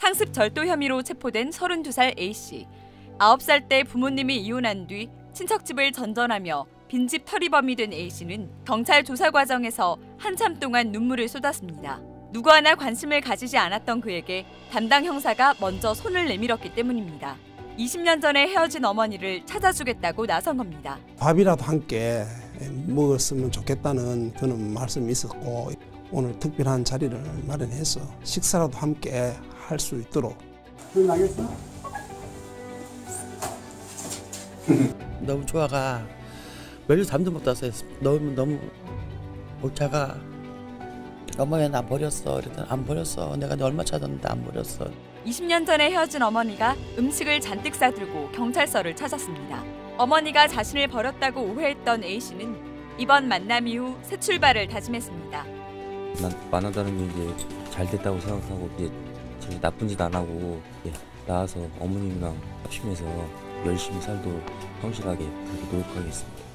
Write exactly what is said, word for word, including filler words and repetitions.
상습 절도 혐의로 체포된 서른두 살 A씨. 아홉 살 때 부모님이 이혼한 뒤 친척집을 전전하며 빈집 털이범이 된 A씨는 경찰 조사 과정에서 한참 동안 눈물을 쏟았습니다. 누구 하나 관심을 가지지 않았던 그에게 담당 형사가 먼저 손을 내밀었기 때문입니다. 이십 년 전에 헤어진 어머니를 찾아주겠다고 나선 겁니다. 밥이라도 함께 먹었으면 좋겠다는 그런 말씀이 있었고 오늘 특별한 자리를 마련해서 식사라도 함께 할 수 있도록. 나겠어? 너무 좋아가. 며칠 잠도 못 잤어요. 너무 너무 오차가. 어머니 나 버렸어. 그랬더니 안 버렸어. 내가 너 얼마 찾았는데 안 버렸어. 이십 년 전에 헤어진 어머니가 음식을 잔뜩 싸들고 경찰서를 찾았습니다. 어머니가 자신을 버렸다고 오해했던 A씨는 이번 만남 이후 새 출발을 다짐했습니다. 난 만나다는 게 이제 잘 됐다고 생각하고 이제 제가 나쁜 짓 안 하고 이제 나와서 어머님이랑 합심해서 열심히 살도록 성실하게 그렇게 노력하겠습니다.